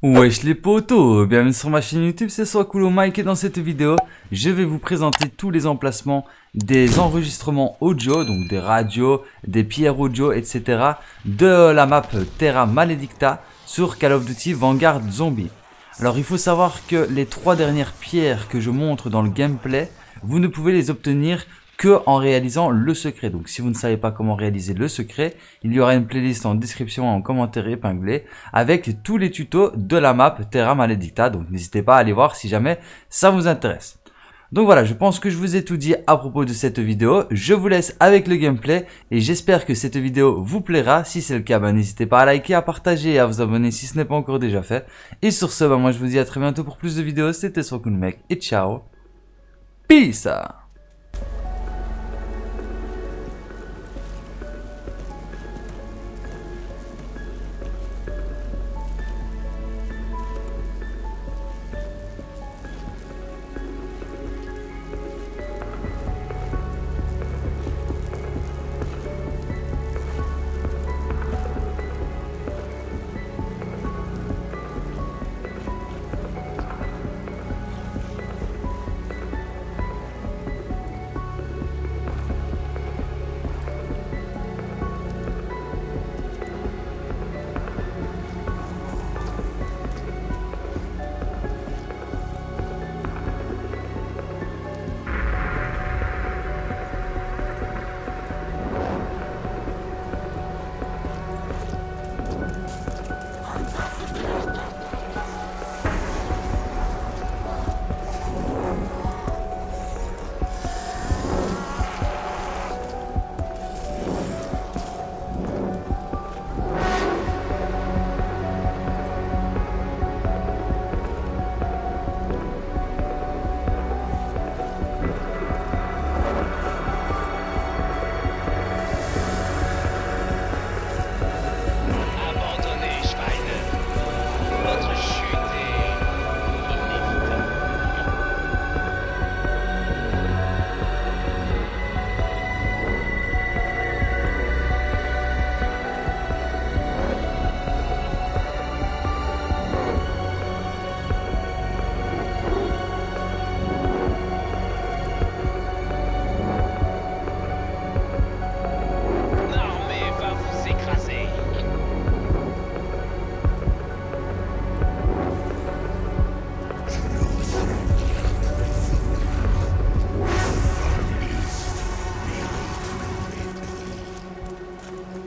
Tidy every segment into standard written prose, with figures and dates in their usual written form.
Wesh les potos, bienvenue sur ma chaîne YouTube, c'est Swakulo Mike et dans cette vidéo, je vais vous présenter tous les emplacements des enregistrements audio, donc des radios, des pierres audio, etc. de la map Terra Maledicta sur Call of Duty Vanguard Zombie. Alors il faut savoir que les 3 dernières pierres que je montre dans le gameplay, vous ne pouvez les obtenir que en réalisant le secret. Donc si vous ne savez pas comment réaliser le secret, il y aura une playlist en description et en commentaire épinglé avec tous les tutos de la map Terra Maledicta. Donc n'hésitez pas à aller voir si jamais ça vous intéresse. Donc voilà, je pense que je vous ai tout dit à propos de cette vidéo. Je vous laisse avec le gameplay et j'espère que cette vidéo vous plaira. Si c'est le cas, n'hésitez pas à liker, à partager et à vous abonner si ce n'est pas encore déjà fait. Et sur ce, moi je vous dis à très bientôt pour plus de vidéos. C'était Swakulo Mike et ciao. Peace.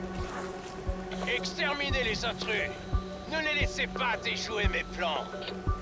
Exterminez les intrus! Ne les laissez pas déjouer mes plans!